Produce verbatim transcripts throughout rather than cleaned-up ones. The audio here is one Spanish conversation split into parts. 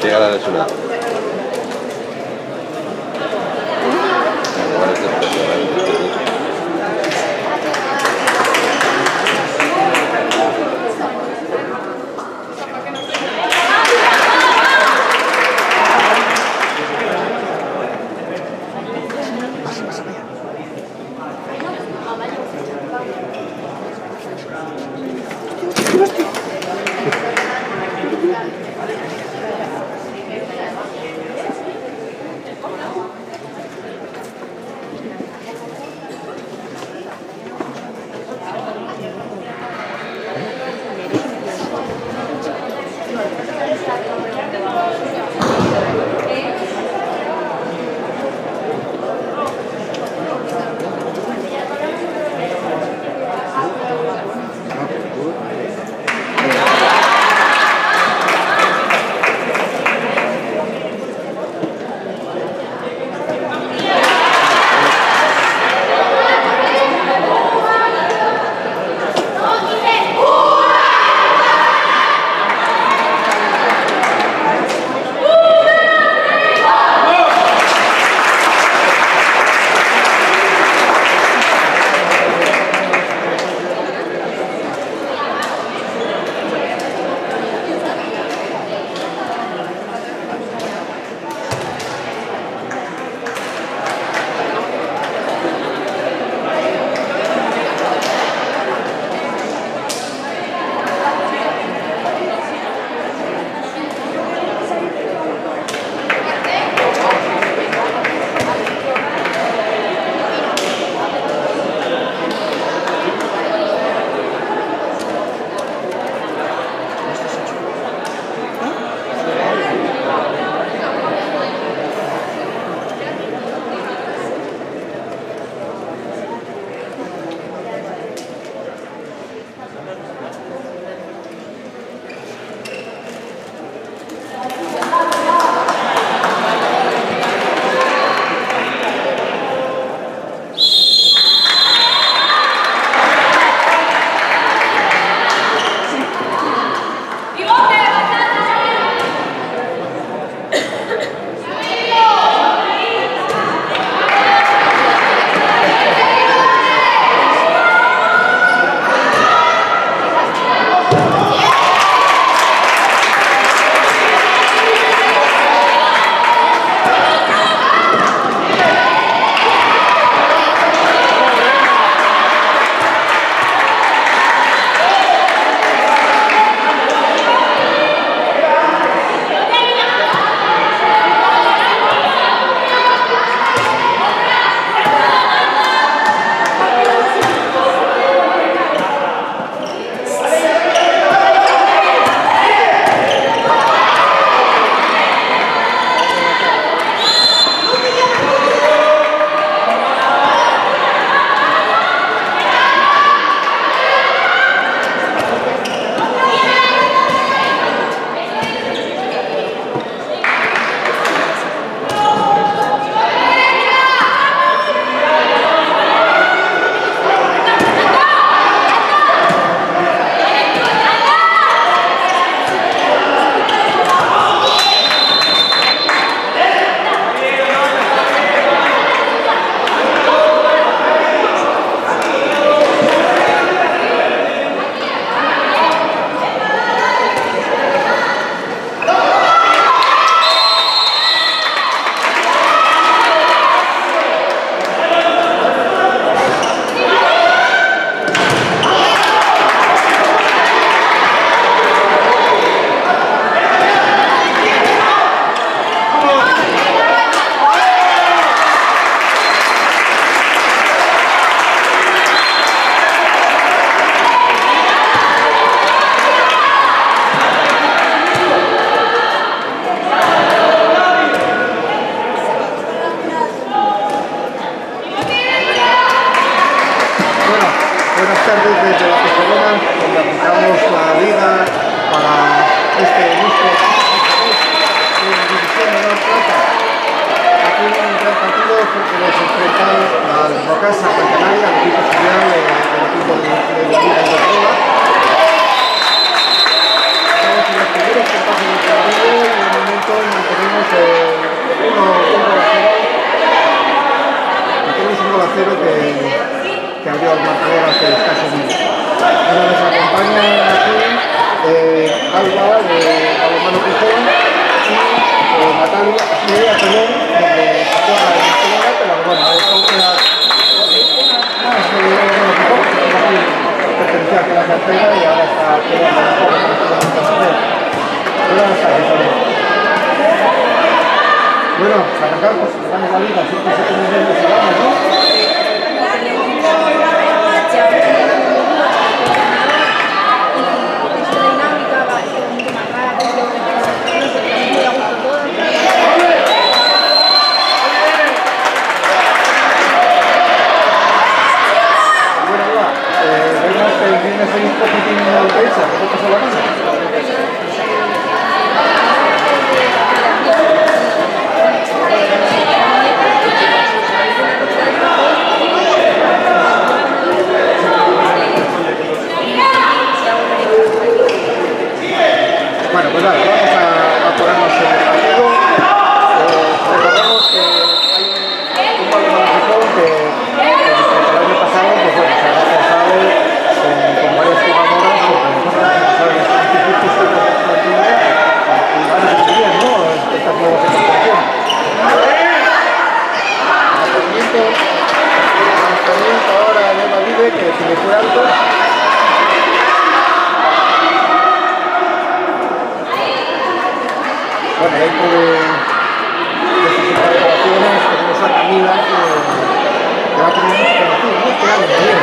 Llega la lesionada. Estamos en los primeros compases del partido y de momento por favor, hace escasos minutos. Bueno, nos acompaña aquí eh, Alba de Balonmano Gijón y eh, Natalia, Nuria, perdón, de Juega de Barcelona, pero bueno, esto era más de Balonmano Gijón, que pertenecía a la cartera y ahora está quedando un poco con esto de la cartera. Buenas tardes, Alba. Bueno, arrancar, pues empezamos la liga, siempre se tiene bien que se gana, ¿no? Bueno, Alba, eh, vemos que vienes ahí un poquitín en la defensa, ¿qué te pasó la mano? Bueno, pues nada, vamos a, a ponernos en el partido. Eh, recordemos que hay un Balonmano Gijón que, que respecto al año pasado, pues bueno, se ha reforzado con, con varias jugadoras, porque nosotros sabes los institutos que tenemos en la plantilla y van a recibir, ¿no? Estas nuevas incorporaciones. Lanzamiento, lanzamiento ahora de Eva Vive, que si le fue alto. Bueno, dentro de, de sus incorporaciones tenemos a Camila, que, que va a tener mucho conocido, ¿no? Este año también.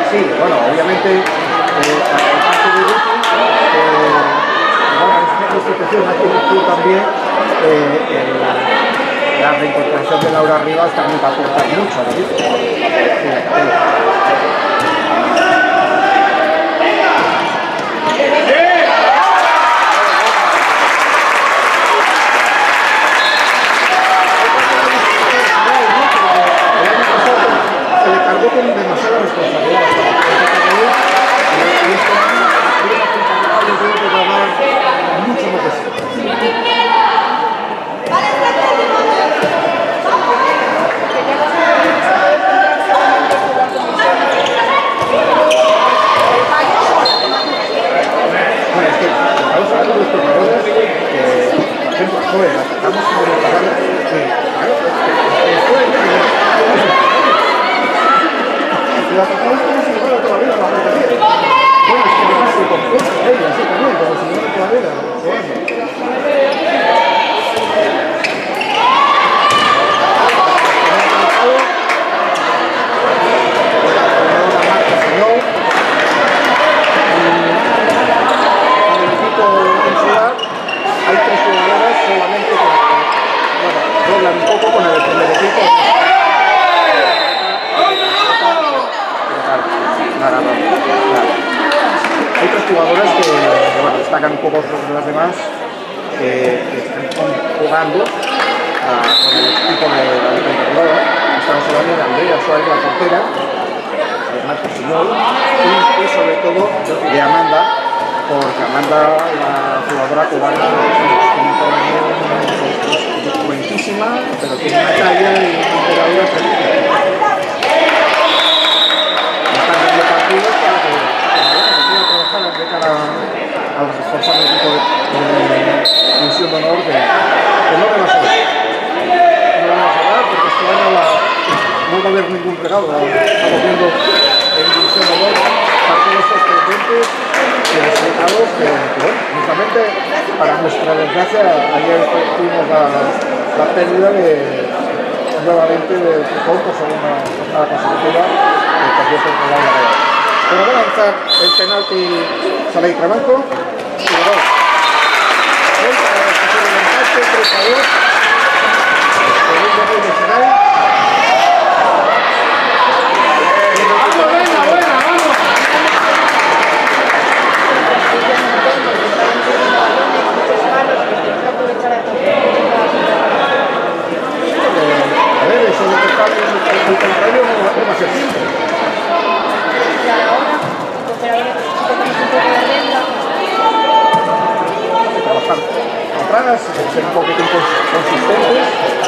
sí, bueno, obviamente, eh, el caso de Guti, eh, bueno, esta institución ha tenido también eh, el, la reincorporación de Laura Rivas también va a aportar mucho a la vida. Sí, se le cargó con demasiada responsabilidad hasta la categoría y esto va a dar mucho más que sí. Bueno, es que estamos hablando de estos valores que, joder, estamos como pagando que, claro, la tocaba como si fuera toda la vida, la repetía. Bueno, es que me pasa con cosas, ella, así también, como si fuera toda la vida. Una marca señor. En el equipo insular hay tres jugadoras solamente que, bueno, doblan un poco con el primer equipo. Nada, nada, nada. Hay tres jugadoras que, que bueno, destacan un poco sobre las demás, que, que están jugando a, con el equipo de la temporada. Estamos hablando de Andrea Suárez, la portera, de Marta Señor, y, y sobre todo de Amanda, porque Amanda, la jugadora cubana, es buenísima, pero tiene una talla y una temporada tremenda. Partidos para que, que trabajar de cara a los esforzados del equipo de, de División de Honor que, que no le va a ser. No le vamos a dar porque este año la, no va a haber ningún regalo. Estamos viendo en División de Honor partidos sorprendentes y resultados que, que bueno, justamente para nuestra desgracia ayer tuvimos la, la pérdida de nuevamente de fútbol por segunda jornada consecutiva que perdió contra la Real. Pero va a lanzar el penalti Salai Trabanco. Y luego, vuelta a la estación de empate, tres a dos. Segundo gol de Salai. ¡Buena, buena, vamos! A ver, eso de que está el contrario no va a ser simple. Trabajar tempranas, ser un poquitín consistentes.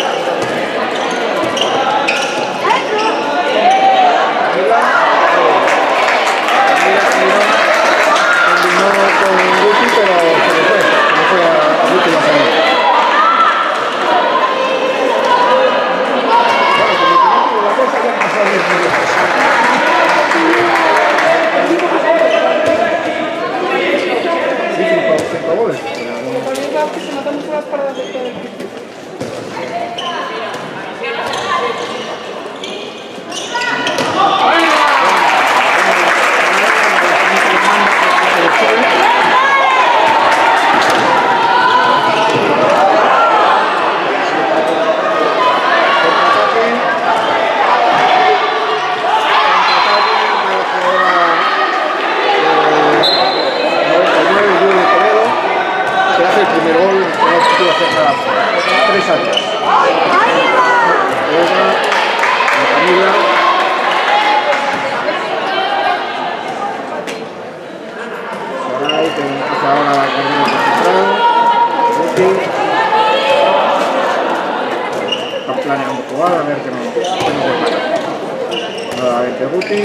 Combinó con Guti, pero se le fue, se le fue a Guti la salida. Bueno, como la cosa ya pasó a diez minutos. Sí, cinco goles. Que se notan mucho las paradas de todo el equipo. El primer gol no pudo hacer nada, tres años. Eva, Camila. Saray, que empieza ahora a correr por central. Guti. Están planeando jugar, a ver que no, que no se para. Nuevamente Guti.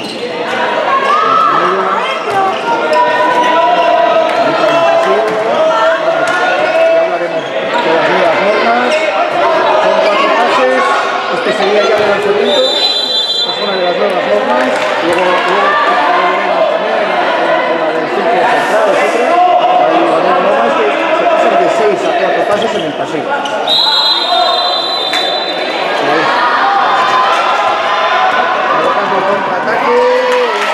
Este sería ya el lanzamiento, es una de las nuevas normas, luego, luego veremos también en, en, en la del círculo central, etcétera. Hay las nuevas normas que se pasan de seis a cuatro pases en el pasillo. Colocando el contraataque.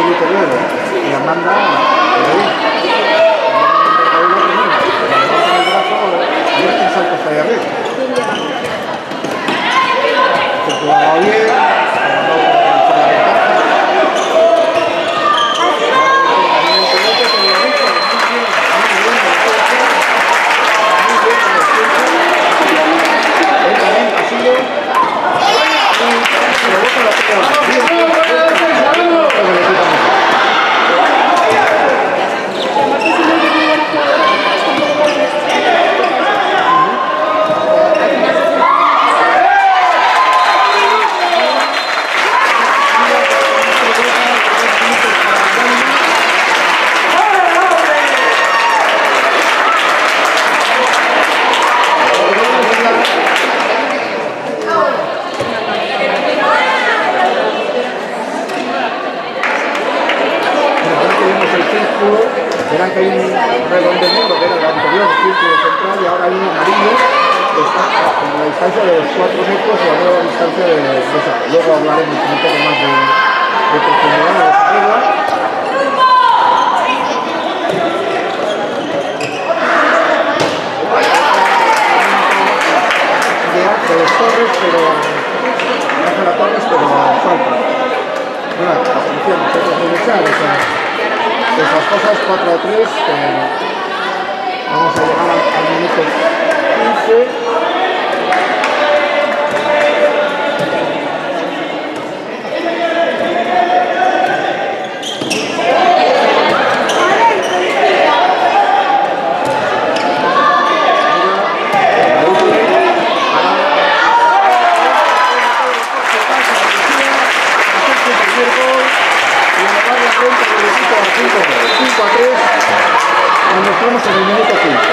poquito luego y Amanda el salto está ahí arriba. Se jugaba bien, verán que hay un redondeamiento que era el anterior círculo central y ahora hay un amarillo que está en la distancia de los cuatro metros y a la distancia de esa. Luego hablaremos un poco más de, de profundidad de esa regla. De Ángeles Torres, pero Ángela Torres, pero falta. Bueno, la solución nosotros muy echar, o sea, esas cosas cuatro a tres, eh, vamos a llegar al, al minuto quince. cinco a tres, nos mostramos en el minuto quince.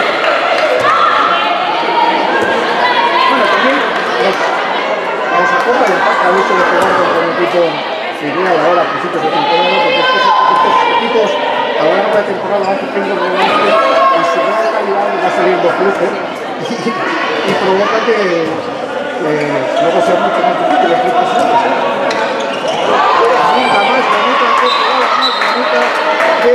Bueno, también nos, nos aporta el impacto al hecho de jugar contra un equipo filial ahora a principios de temporada, porque estos, estos equipos a lo largo de la temporada van sufriendo realmente en su gran calidad les va saliendo flujo y, y provoca que eh, luego sea mucho más difícil el flujo. Nunca más, bonita, que jugada más bonita que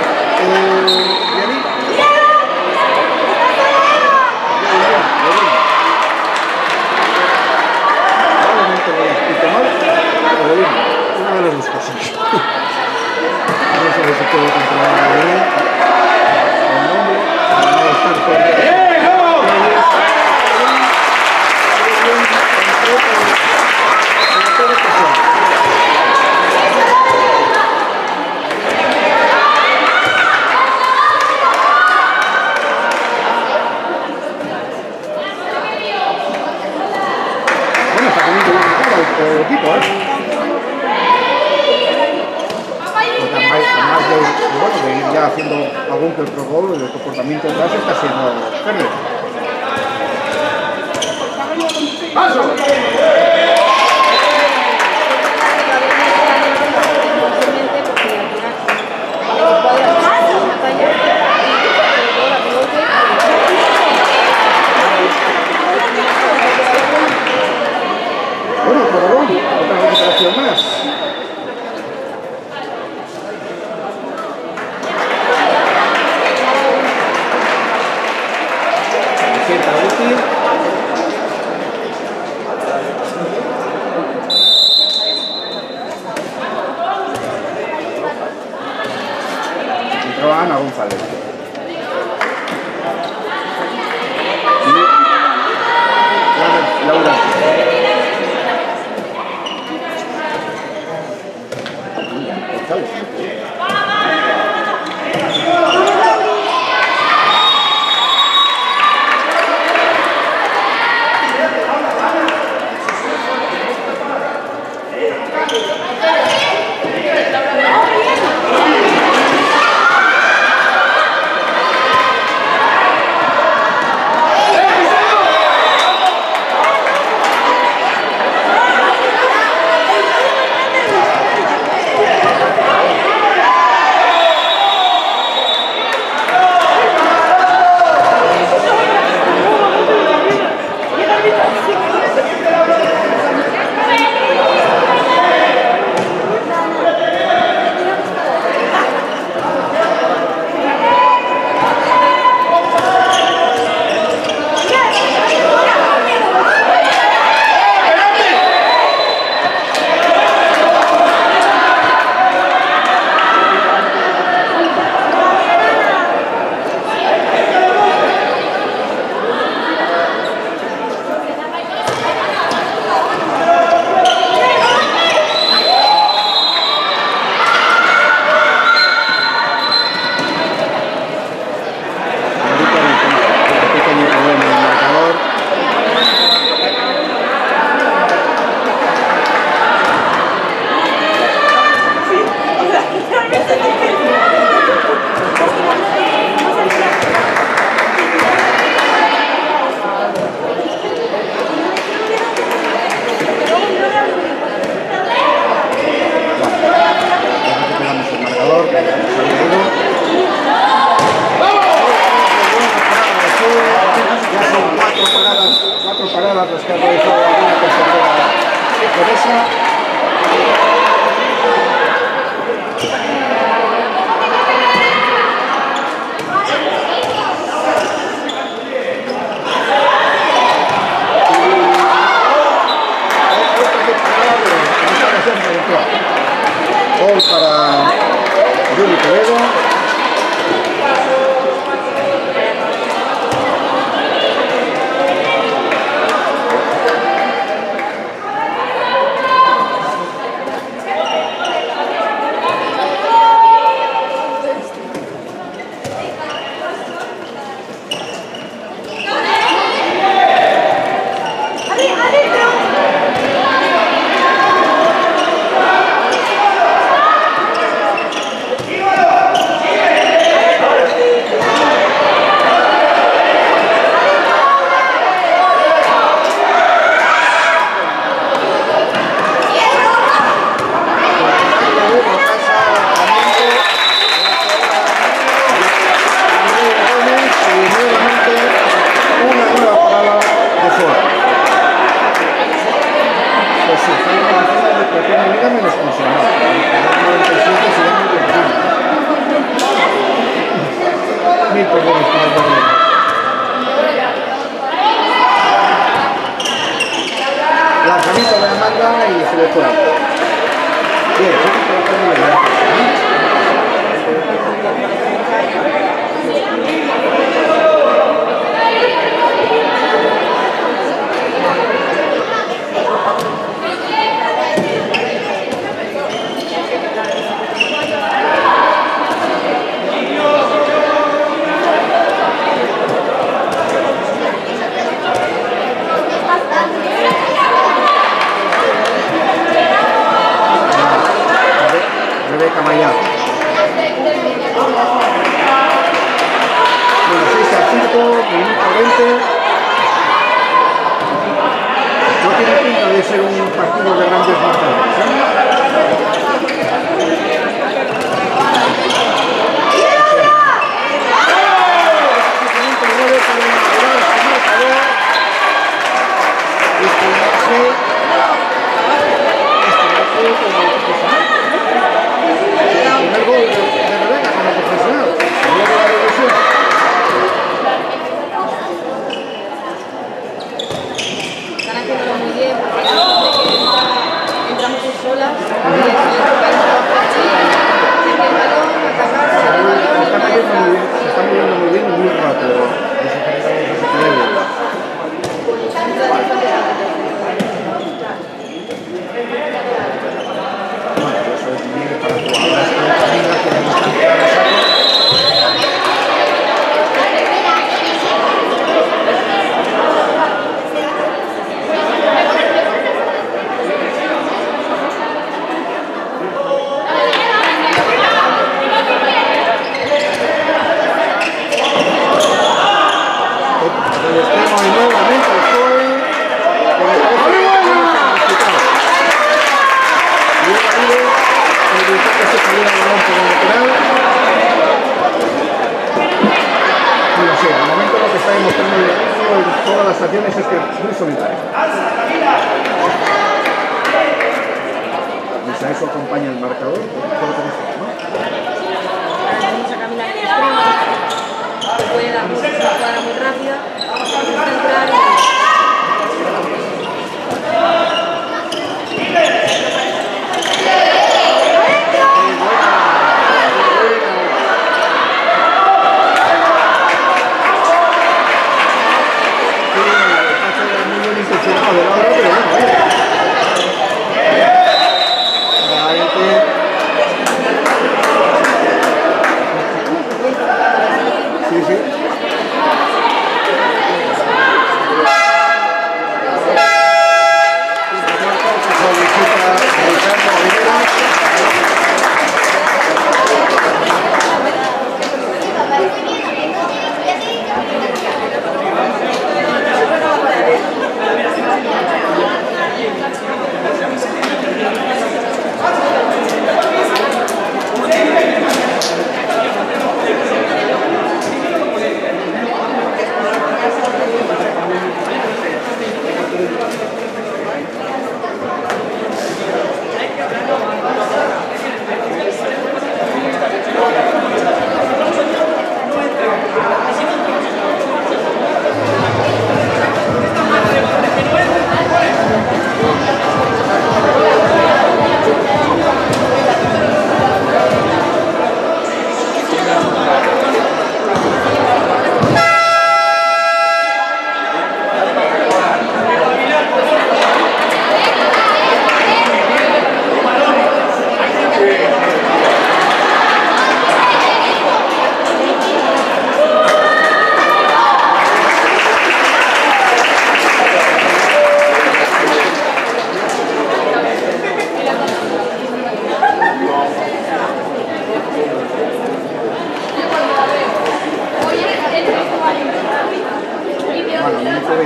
probablemente lo haya escrito mal, pero bien, una de las dos cosas. No sé si se puede controlar bien el nombre, no estar con el equipo, ¿eh? Porque además, además de, de, bueno, de ir ya haciendo algún que otro gol, el comportamiento de base está siendo verde. ¡Paso! Bueno, Corobón, otra recuperación más. Sienta útil. Entró Ana González. Y Laura. Ya son cuatro paradas, cuatro paradas las que ha realizado alguna tercera japonesa. Gol para Yuri Toledo. Lanzamiento de la manga y se le fue. Bien, Rebeca Mayado. Bueno, seis a cinco, minuto veinte. No tiene pinta de ser un partido de grandes marcadores, ¿eh? El gol de Rebeca como profesional. Están haciéndolo muy bien porque entramos solas y el balón, atacar, el balón, se está moviendo muy bien y muy rápido. Todas las acciones es que es muy solitario. Y a eso acompaña el marcador. vamos a caminar extremo, se puede dar mucho, una cuadra muy rápida, centrar y...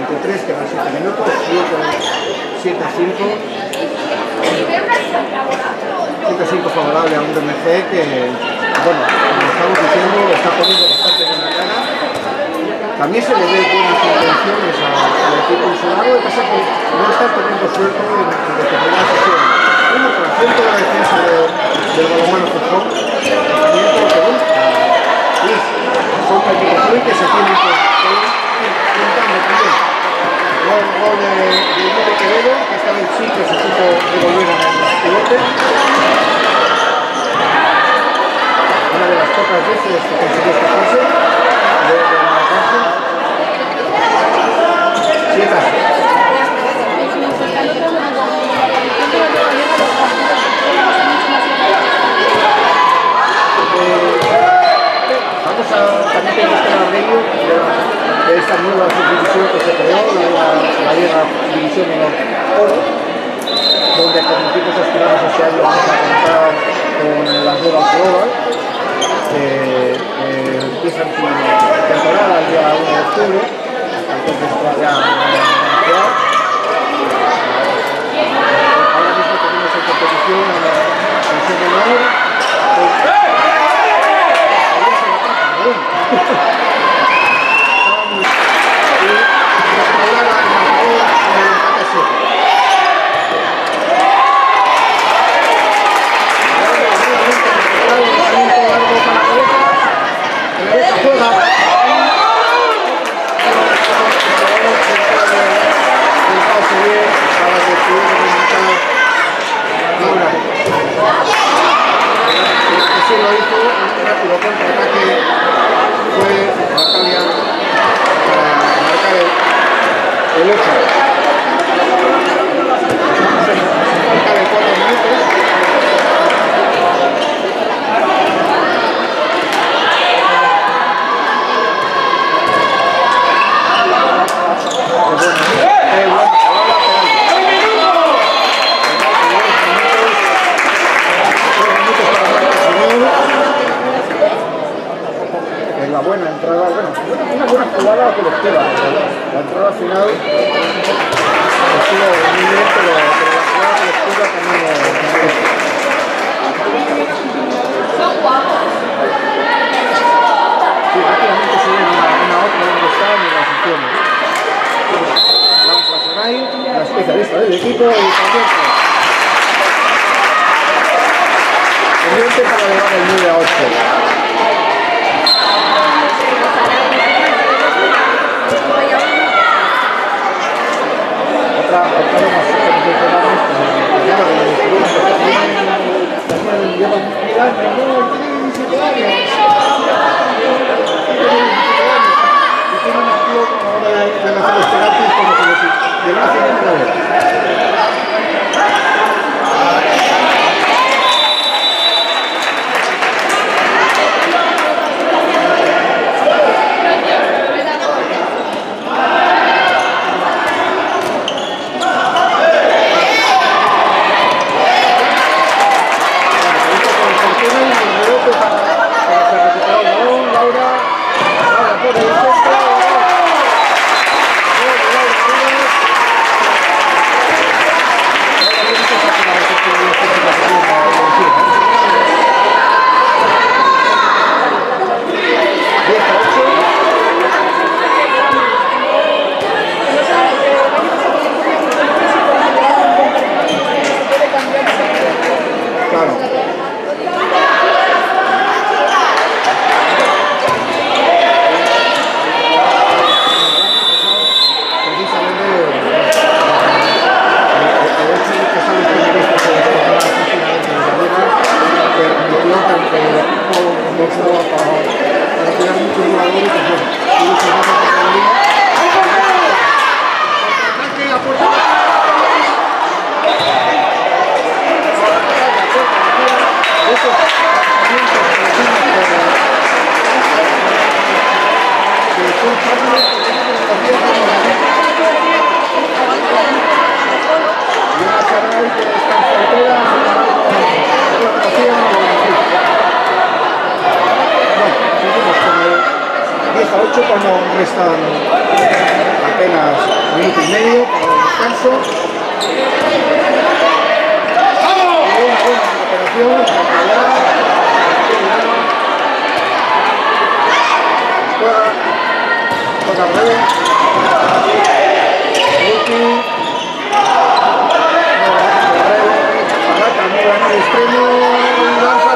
veintitrés, quedan siete minutos, siete a cinco. siete a cinco favorable a un B M C que, bueno, como estamos diciendo, está poniendo bastante en la cara. También se le ve buenas intenciones al equipo insular, lo que pasa es que no está teniendo suerte en, en determinadas sesiones. Uno, por ejemplo, la defensa de, del balonmano Gijón, también porque, bueno, y son calificaciones que se tienen que juntando también. Luego el gol de Guillermo Quevedo, que esta vez sí que se supo devolver al pivote. Una de las pocas veces que consiguió escaparse de, de la cárcel. siete a seis. Vamos a también tenemos que hablar de ello, de esta nueva subdivisión que se creó, la, la vieja división de los oro, donde como equipos aspirados este año vamos a contar con las nuevas global, que eh, empiezan su temporada el día uno de octubre, entonces todavía no han quedado. Ahora mismo tenemos en competición a la división de honor. Sí lo hizo, un rápido contraataque fue Natalia para marcar el, el ocho. Marcar el cuatro minutos. Eh, bueno, la buena entrada, bueno, una buena jugada colectiva, la entrada final estuvo muy bien, pero, pero la jugada colectiva también lo merece. Sí, rápidamente se ven una, una otra donde están y las opciones. Vamos a Saray, la especialista del equipo, y también pendiente para llevar el nueve a ocho. Otra, otra de las cosas que tenemos, pues ya, los estudiantes también llevan mirando, no, tienen diecisiete años. Y tienen un activo como ahora de hacer los terapias como que les llevan haciendo otra vez. diez a ocho cuando restan apenas minuto y medio para el descanso. Y una buena recuperación, tranquilidad, juega, toca al revés, ulti, Paraca, muy bueno el extremo, lanza,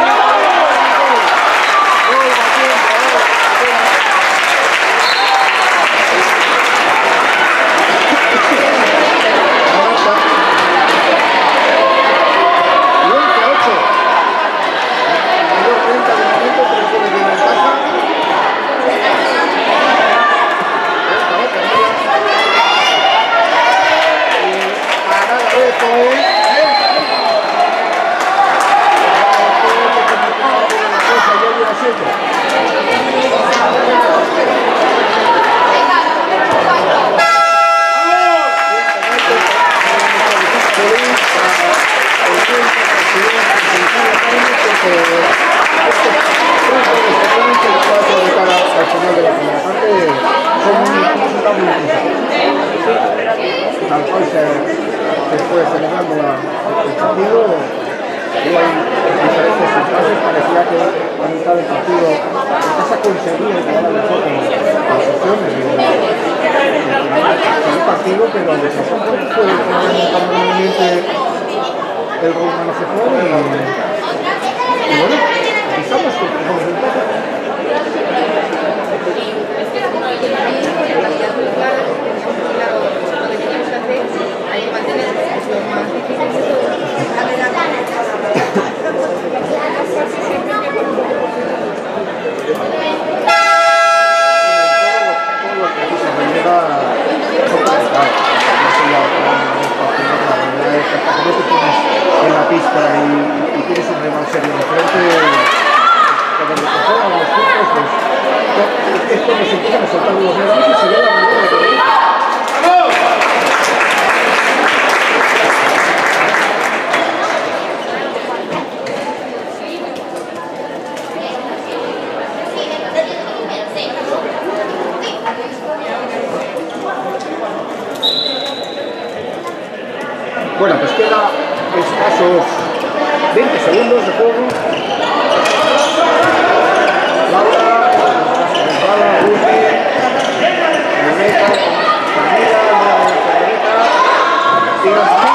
después celebrando la, el partido y hay diferentes situaciones, parecía que a mitad del partido se conseguía llegar a nosotros a las opciones del partido, pero tampoco fue normalmente el gol no se fue y, y bueno, estamos con el resultado. Hay que mantener lo más difícil de todo, la verdad. En la pista y, y tienes un rival serio de frente, cuando te controlan los puntos, pues esto nos empieza a soltar los nervios y se ve la manera de bueno, pues queda escasos veinte segundos de juego. Laura, Gonzalo, Ruti, Rebeca, Camila, Rebeca, y los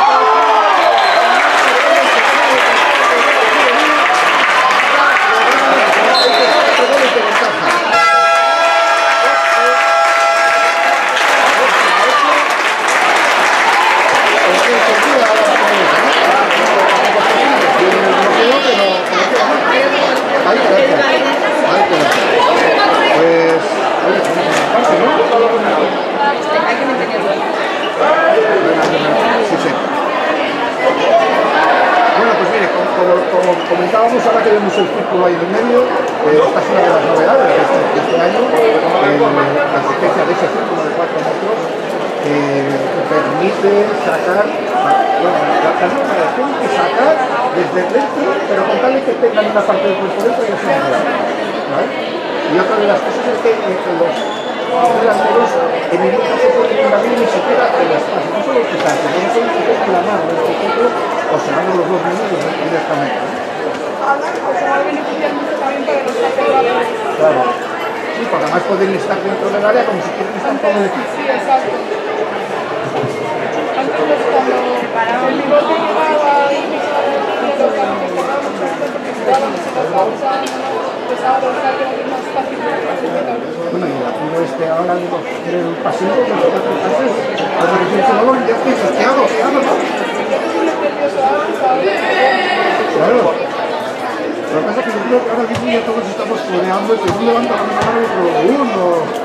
comentábamos, ahora que vemos el círculo ahí en el medio, eh, esta es una de las novedades de este, de este año, eh, la existencia de ese círculo de cuatro metros que eh, permite sacar, bueno, la carrera tiene que sacar desde dentro, pero con tal de que tengan una parte del cuerpo dentro y eso no se ¿vale? Y otra de las cosas es que, eh, que los delanteros en ningún caso pueden invadir ni siquiera el espacio, no solo el que saque, no solo el que toque la mano, este ejemplo, o se van los dos minutos directamente. Claro. Sí, porque además pueden estar dentro del área como si quieren estar todo el equipo. Sí, exacto. Antes cuando el bigote llegaba y pisaba el equipo, los campos estaban porque jugábamos en la pausa, empezaba a buscar que era más fácil. Bueno, y el tiro este ahora digo, quiere el pasillo, que los cuatro pases, cuando le dice el balón, ya piensas, ¿qué hago? ¿Qué hago? Claro. Lo que pasa es que yo creo que ahora mismo ya todos estamos floreando y que uno levanta la mano y otro uno.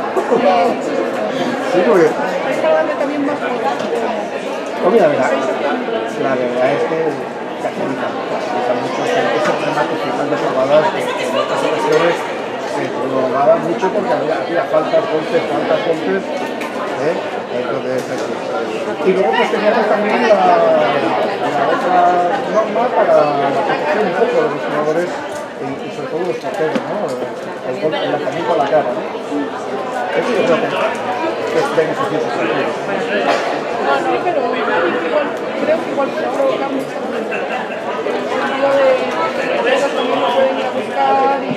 Sí, porque... Es cada vez también más fuerte. Pues mira, verdad, la verdad es que facilita, facilita mucho ese remate final de jugadas que en otras ocasiones se prolongaba mucho porque había, había faltas, golpes, faltas, golpes. ¿eh? Entonces, y luego pues teníamos también la, la otra norma para la protección un poco de los jugadores y, y sobre todo los porteros, ¿no? El, el, el lanzamiento a la cara, ¿no? Eso yo creo que es beneficioso. No, no, pero igual, creo que igual puede provocar mucho en el sentido de que ellos también lo pueden ir a buscar y...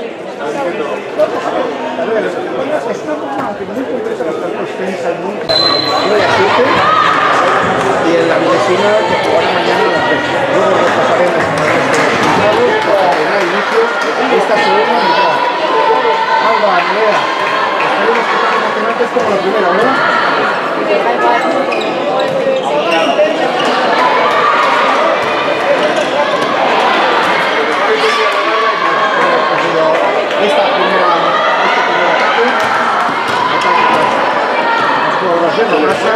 A ver, estamos aunque muy concretos los campos tenis al mundo, uno y a siete, y en la medicina que jugará mañana a las tres. Luego repasaremos con los resultados para dar inicio esta segunda mitad. Alba, Andrea, estaremos tocando emocionantes como la primera, ¿verdad? Esta primera, este primer ataque, ataque las colaboración de masa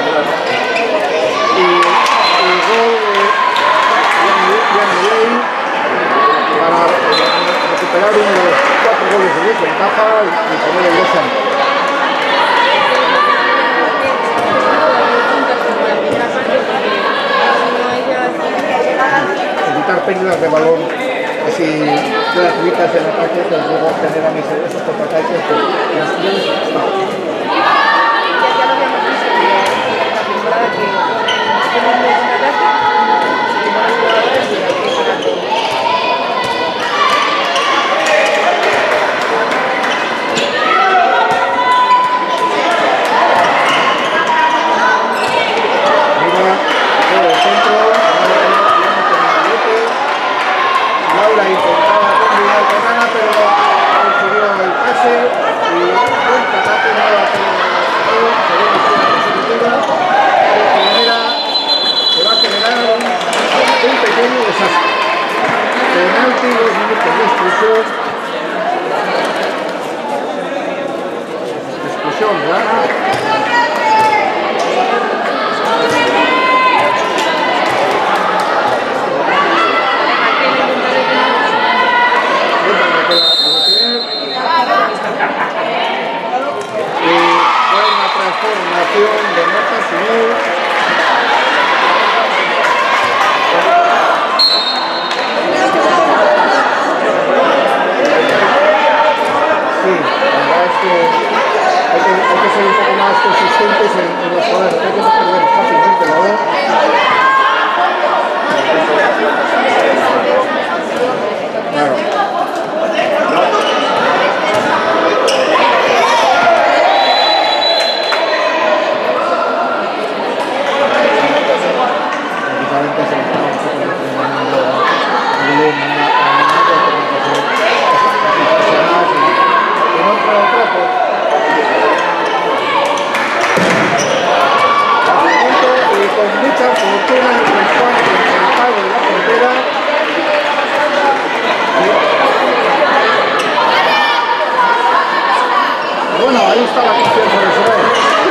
y el gol de Ian Milley para recuperar uno de los cuatro goles de desventaja y poner el dos años. Evitar pérdidas de balón así gratuitas en ataque, que luego generan esos contraataques que las tienes estado. Ya lo habíamos visto en la temporada que tenemos un contraataque y buenos jugadores y hay que sacar todo. Mira, todo el centro, Laura intentaba combinar con Ana, pero consiguió el pase y un catate no va a tener según la consecutiva. De primera se va a generar un, un pequeño desastre. Penalti, dos minutos de expulsión. Expulsión, ¿verdad? Transformación de Marta Simón. Sí, la verdad es que hay que, hay que ser un poco más consistentes en, en los jugadores, hay que no perder fácilmente la bola. Claro. Con mucha fortuna en el cuarto, en el palo de la frontera. Bueno, ahí está la confianza de Soler.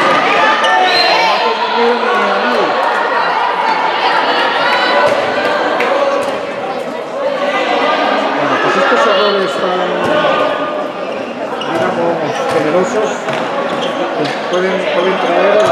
Bueno, pues estos errores tan, digamos, generosos, pues pueden, pueden traer el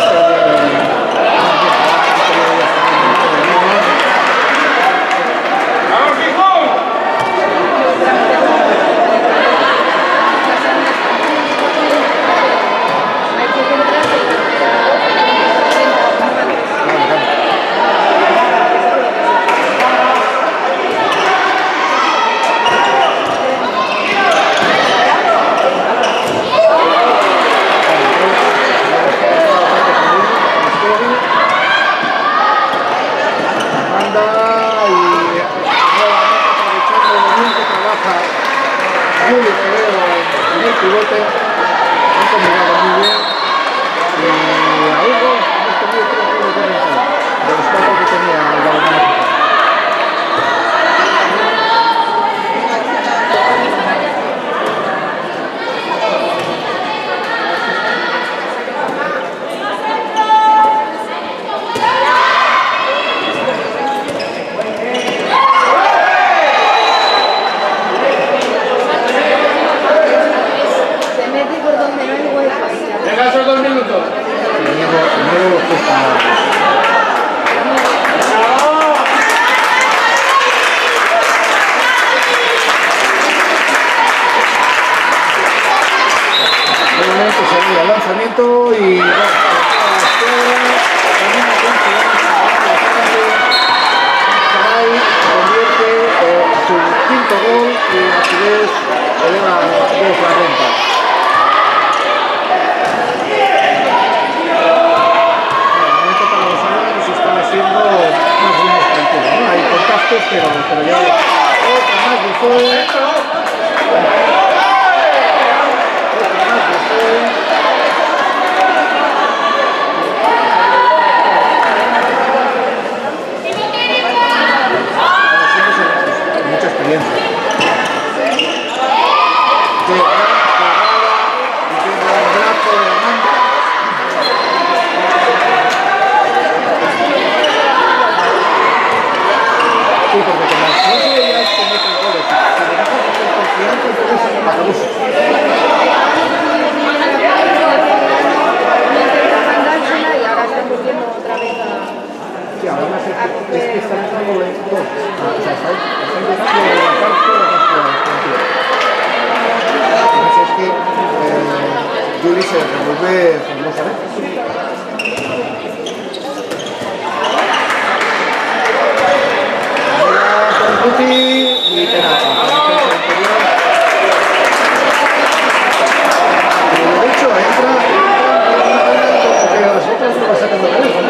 pivote, han combinado muy bien y a Hugo hemos tenido tres goles de ventaja de los cuatro que tenía el balonmano. Se mete por donde no hay hueco. Venga, esos dos minutos. al lanzamiento y bueno, también Saray convierte eh, su quinto gol y a su vez eleva dos la renta. El momento para los árabes se está haciendo más o menos tranquilo, ¿no? Hay contactos, pero, pero ya otra más de fuego. Otra más de fuego. Mucha experiencia. Que gran jugada, metiendo el brazo de Amanda. Sí, porque como no se veía que meten goles, si le dejas hacer confianza, entonces acabó. Y ahora están volviendo otra vez a... Sí, además es que, es que están entrando lentos. O sea, están, están dejando de lanzar todas las jugadas. Además es que eh, Juli se revuelve famosamente. Ahora con Ruti y Tenaza. Pero de hecho entra, entra, porque a las otras no va sacando la teléfono.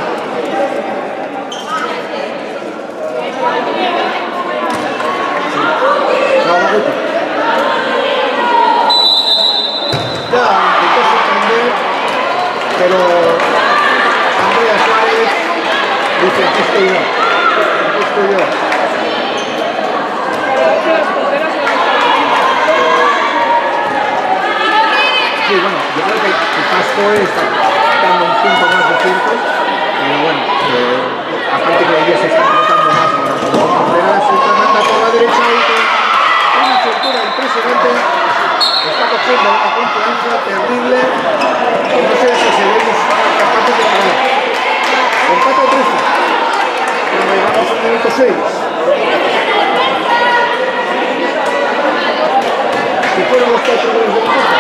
Ya intentó sorprender, pero Andrea Suárez dice: aquí estoy yo, aquí estoy yo. Sí, bueno, yo creo que el Pasco está dando un punto más de ciento, pero bueno, eh, aparte que ellos se están rotando más ahora. Como Contreras se manda por la derecha y con una soltura impresionante está cogiendo una confianza terrible que no sé si seremos capaces de ganar. Empate trece, cuando llegamos al minuto seis. Si fueron los cuatro goles de Copa.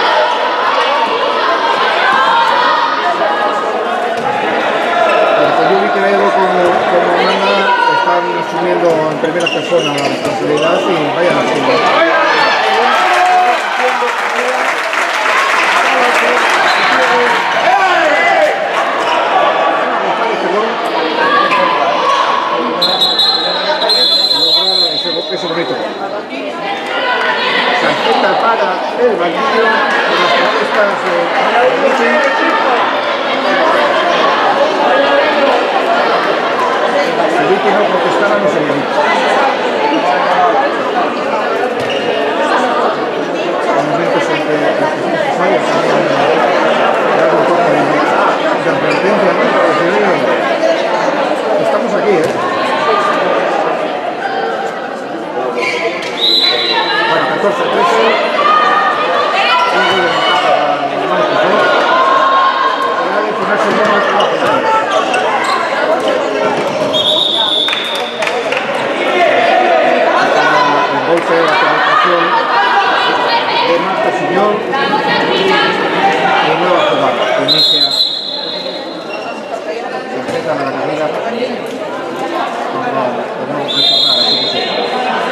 Yo vi que veo como, como Amanda están asumiendo en primera persona la responsabilidad y vayan haciendo. Ese bonito. Tarjeta para el banquillo de las protestas de si Vicky no protestara, no sería Vicky. En momentos en que es necesario también dar un poco de advertencia, ¿no? Para decir, estamos aquí, ¿eh? Bueno, catorce a trece. Un gol de ventaja para el Marcos, ¿no? Habrá que ponerse bien al trabajo. El golpe de la penetración de Marta Siñón y nueva jugada que inicia, se empieza la carrera con no retornar a su posición.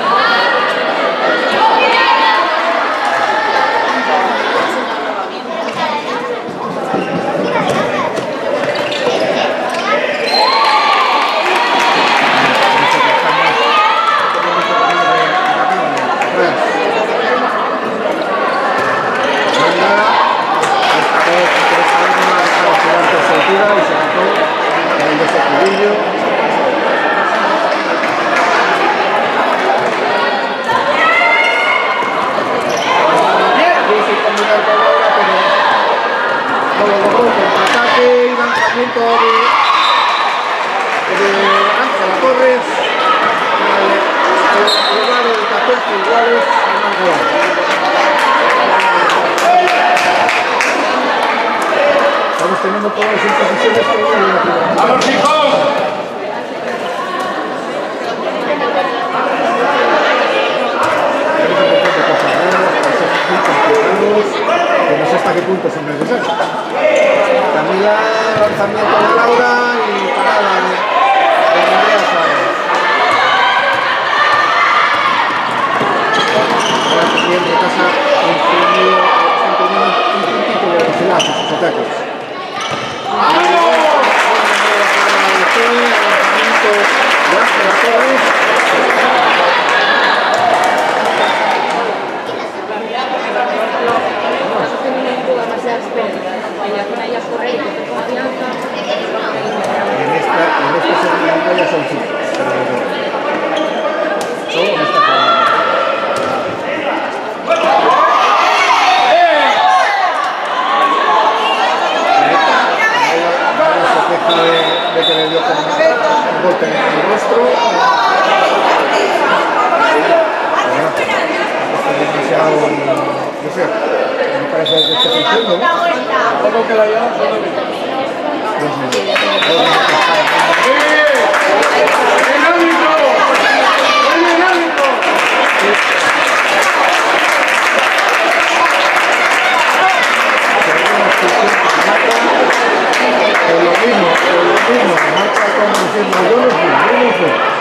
Y se quitó el desequilibrio. Dice combinar con ahora, pero no lo logró. Contraataque y lanzamiento de, de Ángela Torres al lugar el catorce iguales a Margot. Estamos teniendo todas las imposiciones que hay en la primera. ¡Vamos, hijos! Tenemos un montón de cosas buenas, países muy complicados. que no sé hasta qué punto son necesarios. Camila, lanzamiento de Laura y parada de, de Andrea Suárez. Ahora que siempre casa un tenido, están teniendo un puntito de velocidad en sus ataques. En esta, en esta segunda ya son cinco. Solo en esta jugada. Se queja de, de que le dio con un golpe en el rostro. Bueno, esto es demasiado, no sé, me parece que esté funcionando, ¿no? ¿Cómo que la llevamos? Dos minutos. Dos minutos. Por lo mismo, por lo mismo, marca como diciendo yo no fui, yo no fui.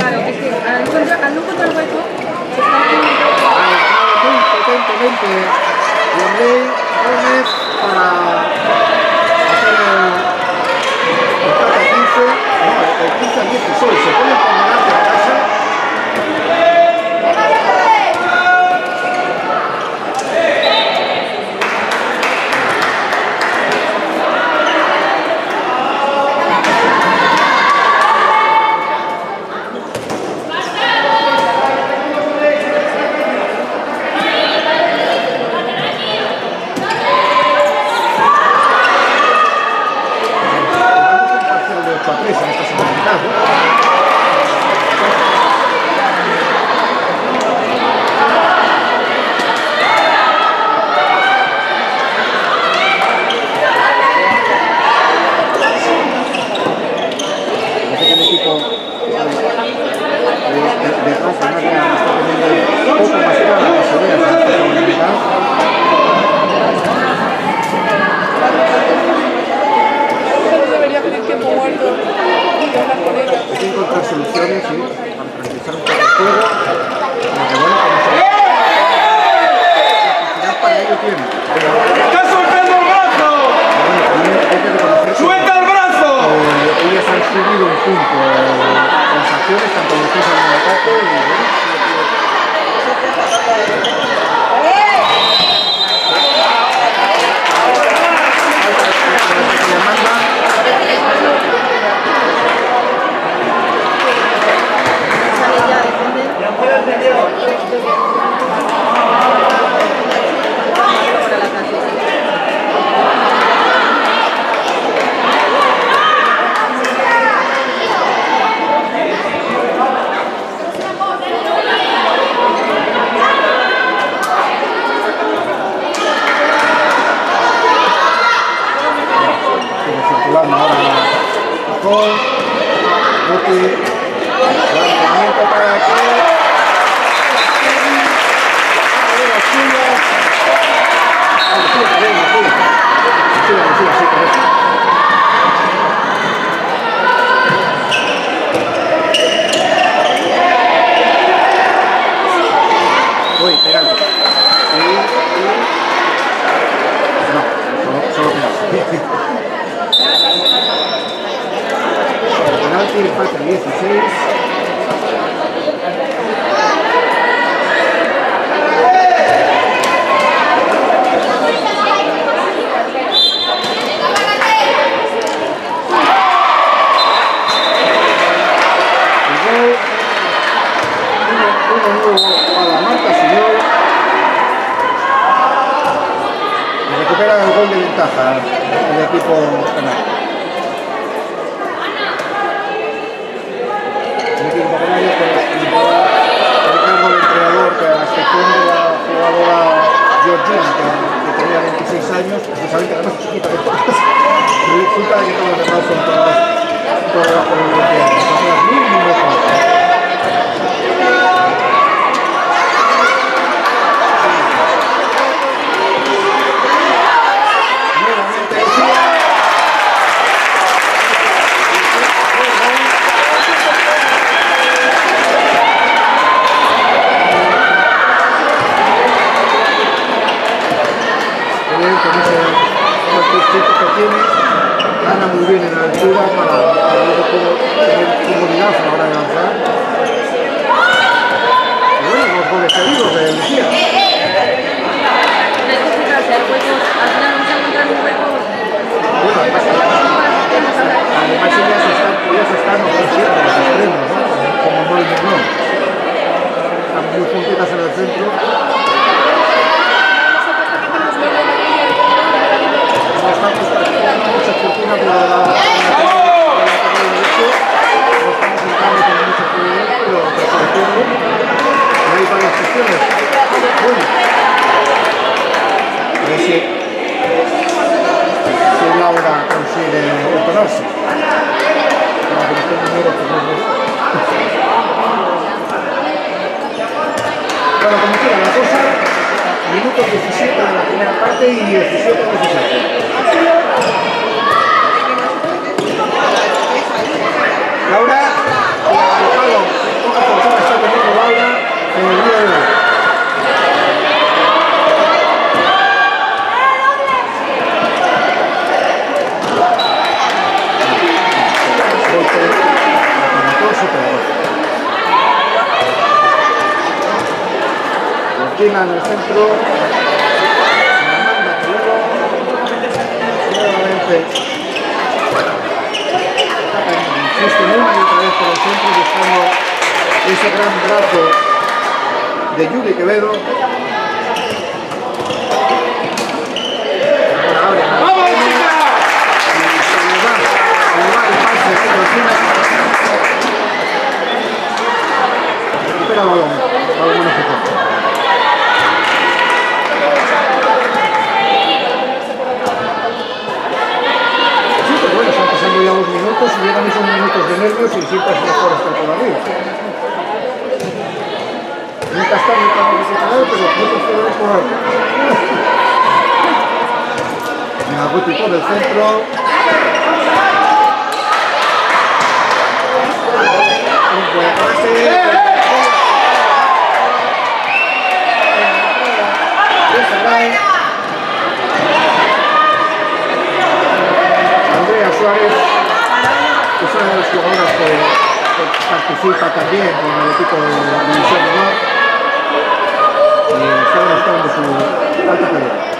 Claro, es que al encontrar, al no encontrar hueco, se está haciendo... Ha entrado muy potentemente Yamley Gómez para hacer el empate a quince, no, el quince a dieciséis, se pone por delante de casa. En esta segunda mitad, ¿no? Parece que el equipo de Rafa Nadia está teniendo un poco más claras las ideas en esta segunda mitad. Debería pedir tiempo muerto y hablar con ella. Hay que encontrar soluciones, sí, para tranquilizar un poco el juego. Aunque bueno, como se ve, la para ello tiene. ¡Está soltando el brazo! Bueno, también hay que reconocer que ¡Suelta el brazo! eh, ellas han subido un punto eh, las acciones, tanto en defensa como en ataque. Y, bueno, circulando ahora Nicole, Guti, lanzamiento para aquí. Uy, penalti. Y, y... No, solo, solo penalti. Penalti, empate a dieciséis. Recupera el gol de ventaja el equipo canario. El equipo canario que explicaba Ricardo, el entrenador, que a la excepción de la jugadora Georgina, que, que tenía veintiséis años, precisamente la más chiquita de todas, resulta que todos los demás son todas todas las jugadoras son las muy muy mejores. Con ese artístico que tiene, gana muy bien en la altura para luego tener comodidad a la hora de lanzar. Y bueno, los goles seguidos de Lucía. Hay que fijarse, hay huecos, al final no se encuentran un hueco. Bueno, además, además ellas están, ellas están ofreciendo los extremos, ¿no? Como no el menor. Están muy juntitas en el centro. No estamos teniendo mucha fortuna, pero la derecho no estamos entrando con mucha fluidez, pero desapareciendo. No hay varias cuestiones. Bueno, a ver si, si Laura consigue entonarse. Para que estén números que no es. Bueno, como quiera la cosa, minuto diecisiete de la primera parte y diecisiete a diecisiete. Laura, Gonzalo, Martina en el centro. Amanda Toledo. Nuevamente. Insisten una y otra vez por el centro buscando ese gran brazo de Yuri Quevedo. Ahora abre. ¡Vamos, chica! Y se le va a llevar el pase de Martina. Recupera el balón. Balón menos que corto. Sí, pero bueno, están pasando ya los minutos y llegan esos minutos de nervios y siempre es mejor estar por arriba. Nunca está muy claro que se cae, pero no prefiero por algo. Naguti por el centro. Un buen pase. Andrea Suárez, que es una de las jugadoras que, que participa también con el equipo de la División de Honor y está demostrando su alta calidad.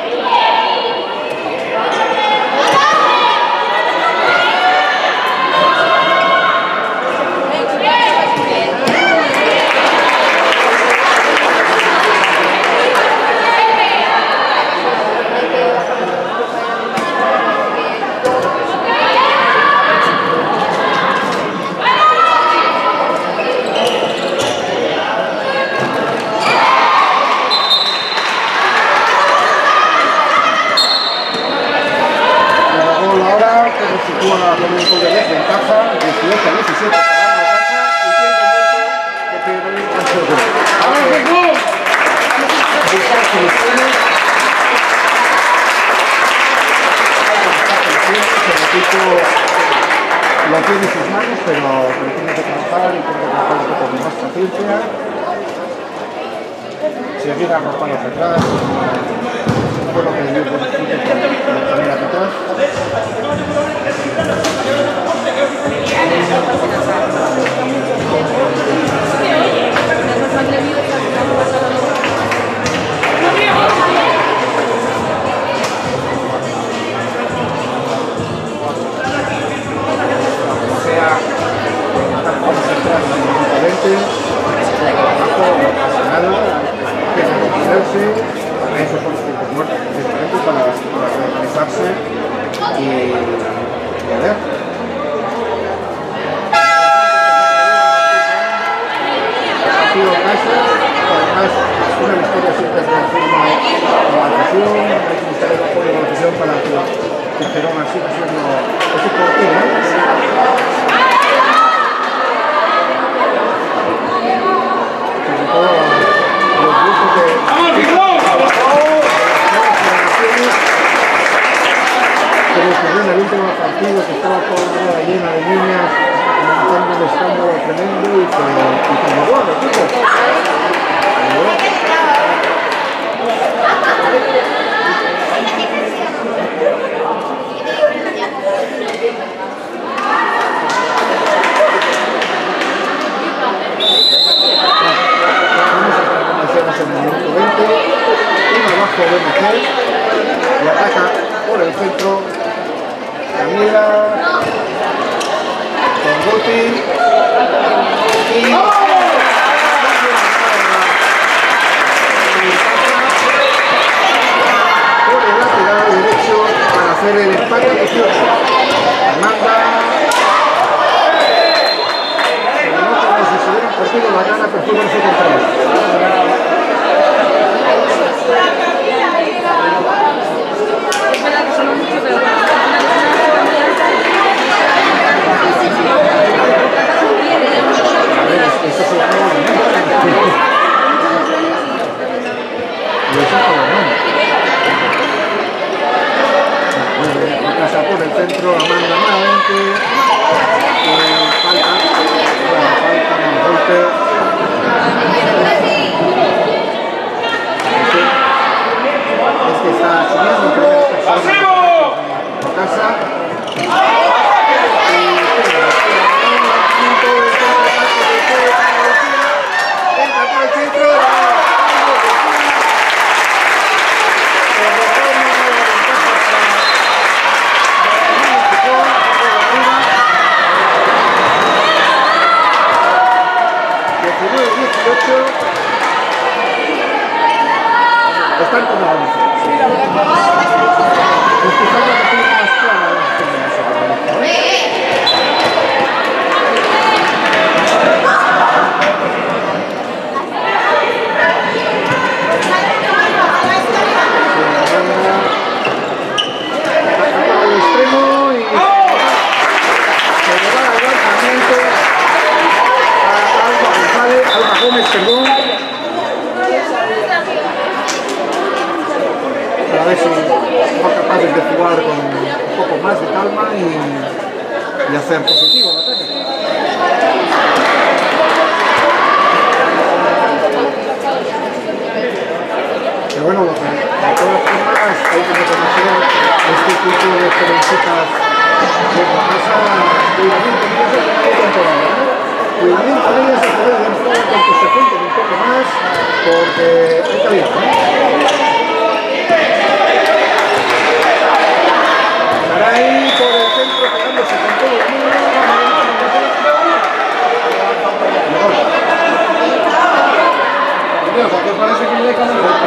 Con un gol de desventaja, dieciocho a diecisiete, ganando casa y tiempo muerto que pierde el tercer gol. Buscar soluciones. El equipo lo tiene en sus manos, pero, pero tiene que trabajar y tiene que trabajar un poco con más paciencia. Seguir arropando hacia atrás. Fue lo que dio por el fruto por también hacia atrás. Esos son los tiempos muertos diferentes para, para organizarse y, y a ver. El partido en casa, además una victoria siempre reafirma la afición, hay que buscar el apoyo de la afición para que, que Gerona siga siendo ese partido, ¿no? Sobre todo los grupos de... Como ocurrió en el último partido, que estaba toda la rueda llena de niñas montando un escándalo tremendo y que, y que llegó al equipo. Vamos a continuaciones en el minuto veinte, un abajo de Miguel y ataca por el centro Camila con Guti y por el lateral derecho para hacer el empate dieciocho. Amanda, no como si se hubieran partido la gana, pero fue por su contrario. Eso se llama pasa por el centro, Amanda nuevamente. Eh, falta, bueno, falta, no, golpe. diecinueve dieciocho. Están como la bici. Sí, la verdad que Es que falta que tiene más clara la ¿eh? Al extremo y se le va al lanzamiento a Alba González, Alba Gómez, perdón. Para ver si son capaces de jugar con un poco más de calma y, y hacer positivo el ataque. Pero bueno, de todas formas hay que reconocer este tipo de jovencitas de la casa, cuidadito con ellas en la temporada, ¿no? Cuidadito con ellas a poder demostrar con que se junten un poco más, porque hay calidad, ¿no? Ahí por el centro pegándose con todo el mundo. Mira, porque parece que le dejan el golpe.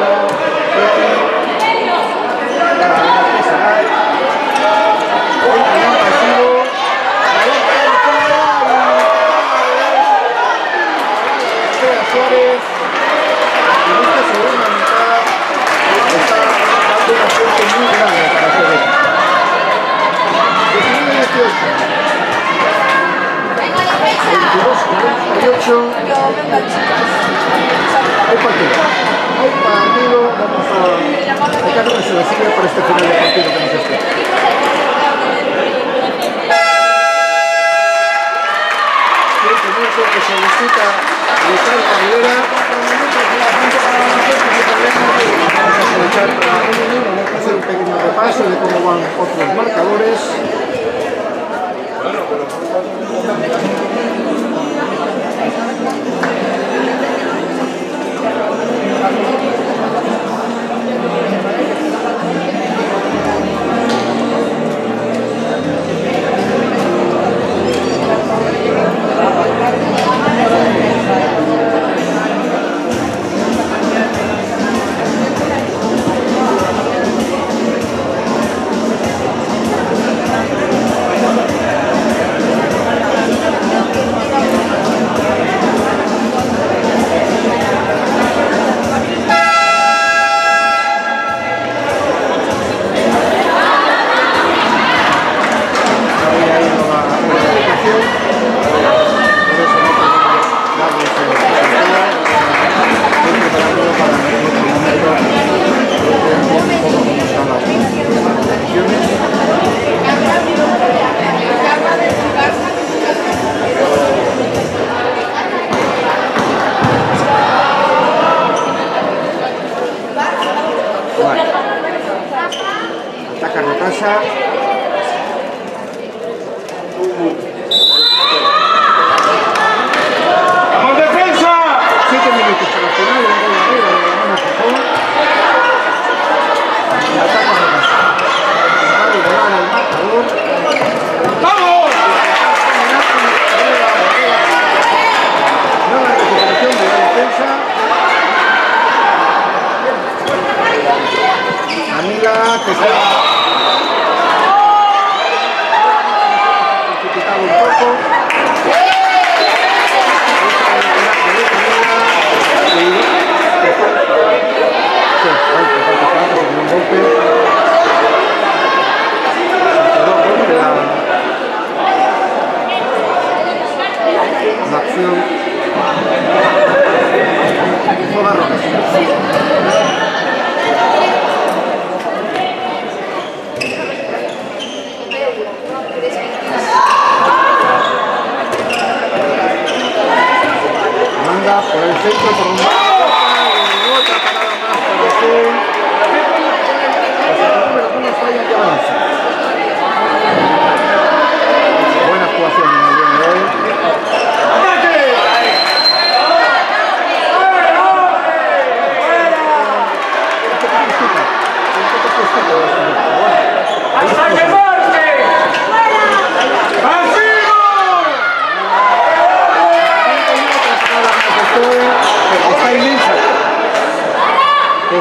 Suárez, en esta segunda mitad, está dando una fuente muy grande para hacer esto. diecinueve dieciocho. veintidós cuarenta y ocho. Hay partido. Hay partido. Vamos a... Hay que hacer una selección para este final de partido que nos espera. Siempre mucho que solicita Ricardo Rivera. Vamos a aprovechar para hacer un pequeño repaso de cómo van otros marcadores. Ataca Rocasa. ¡Vamos defensa! siete minutos para el final, el gol arriba de la mano Gijón. Ataca Rocasa. Va a igualar el marcador. ¡Vamos! Nueva recuperación de la defensa. Camila que se ha precipitado un poco. Un golpe. La acción. Juega Rocas. Manda por el centro por un lado. Otra parada más para Azul. Buena actuación en el día de hoy. ¡Ataque fuerte! ¡Vacío!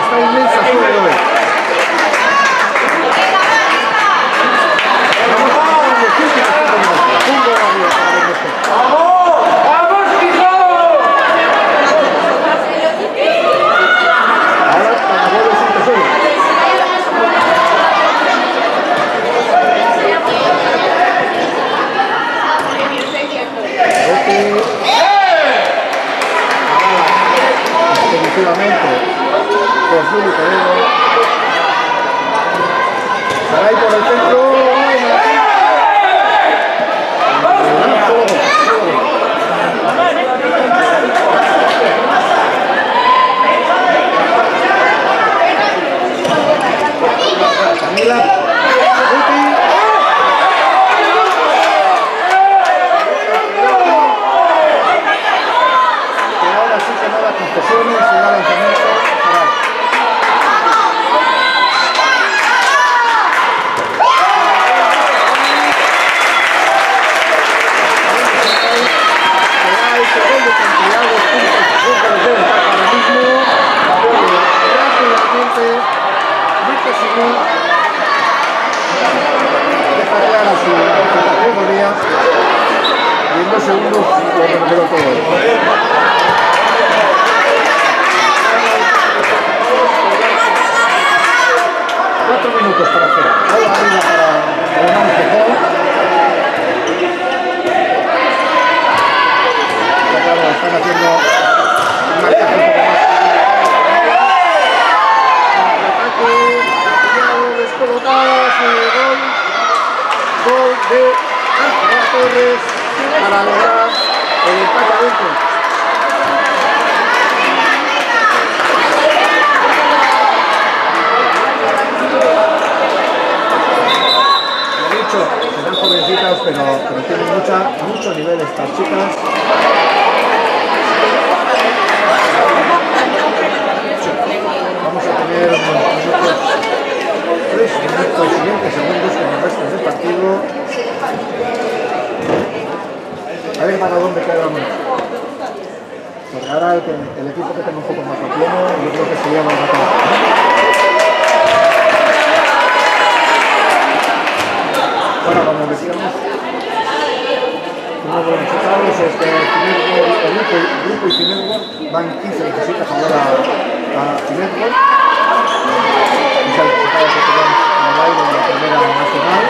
está inmensa sobre hoy. Vamos a pasar los últimos cinco minutos. Un gol arriba para el Moscú. ¡Vamos! ¡Vamos, Fijado! Ahora para goles imposibles. Definitivamente por Juli Toledo. Saray por el centro. Camila. Ahora sí que no da concesiones y da lanzamiento. Saray, segundo cantidad de puntos, puntos de ventaja ahora mismo. Rápidamente, Lucas Simón deja clara su categoría y en dos segundos lo recuperó todo. Cuatro minutos para hacer. Ahora arriba para Alemán Gijón. Claro, están haciendo un marcaje un poco más. Ataque, descolocado, gol. Gol de Ángela Torres para lograr el empate adentro. Serán jovencitas, pero, pero tienen mucha, mucho nivel estas chicas. Vamos a tener unos minutos, tres minutos siguientes segundos con el resto del partido. A ver para dónde queda uno. Porque ahora el, el equipo que tenga un poco más de pleno, yo creo que sería más rápido. Bueno, como decíamos, uno de los resultados es que el grupo, grupo y Cinerwork van quince diecisiete a favor a, a Cinerwork. Es el resultado que tenemos en el aire de la primera nacional.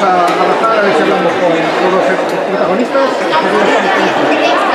a, a bajar a ver si hablamos con todos los protagonistas.